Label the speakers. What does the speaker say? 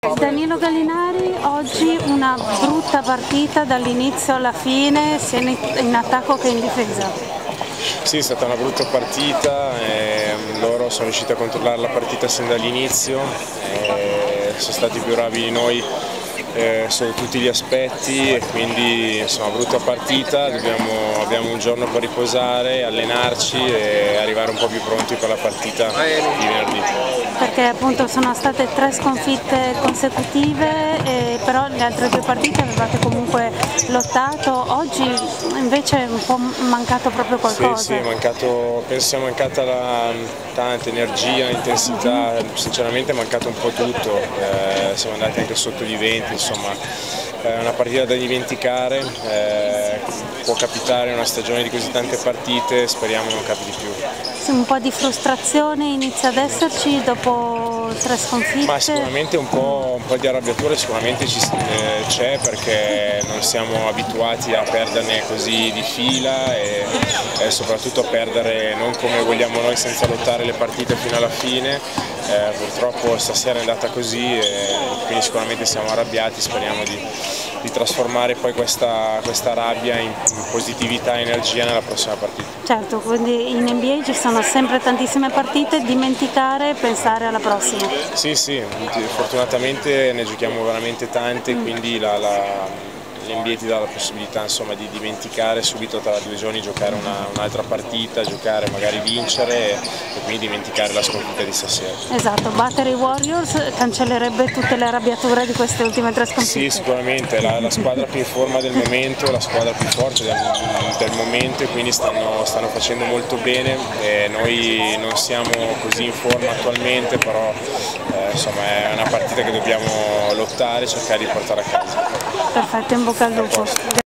Speaker 1: Danilo Gallinari, oggi una brutta partita dall'inizio alla fine, sia in attacco che in difesa.
Speaker 2: Sì, è stata una brutta partita, loro sono riusciti a controllare la partita sin dall'inizio, sono stati più bravi di noi su tutti gli aspetti e quindi insomma brutta partita, abbiamo un giorno per riposare, allenarci e arrivare un po' più pronti per la partita di venerdì.
Speaker 1: Perché appunto sono state 3 sconfitte consecutive, però le altre 2 partite avevate comunque lottato, oggi invece è un po' mancato proprio qualcosa.
Speaker 2: Sì, penso sia mancata tanta energia, intensità, sinceramente è mancato un po' tutto, siamo andati anche sotto di 20, insomma è una partita da dimenticare, può capitare in una stagione di così tante partite, speriamo non capiti più.
Speaker 1: Sì, un po' di frustrazione inizia ad esserci dopo 3 sconfitte?
Speaker 2: Ma sicuramente un po' di arrabbiatura sicuramente c'è perché non siamo abituati a perderne così di fila e soprattutto a perdere non come vogliamo noi senza lottare le partite fino alla fine. Purtroppo stasera è andata così e quindi sicuramente siamo arrabbiati, speriamo di trasformare poi questa rabbia in positività e energia nella prossima partita.
Speaker 1: Certo, quindi in NBA ci sono sempre tantissime partite, dimenticare e pensare alla prossima.
Speaker 2: Sì, fortunatamente ne giochiamo veramente tante, quindi l'NBA ti dà la possibilità insomma, di dimenticare subito tra 2 giorni, giocare un'altra partita, giocare magari vincere e quindi dimenticare la sconfitta di stasera.
Speaker 1: Esatto, battere i Warriors cancellerebbe tutte le arrabbiature di queste ultime 3 sconfitte.
Speaker 2: Sì, sicuramente, la squadra più in forma del momento, la squadra più forte del momento e quindi stanno facendo molto bene e noi non siamo così in forma attualmente, però insomma è una partita che dobbiamo lottare e cercare di portare a casa.
Speaker 1: Perfetto, in bocca al lupo.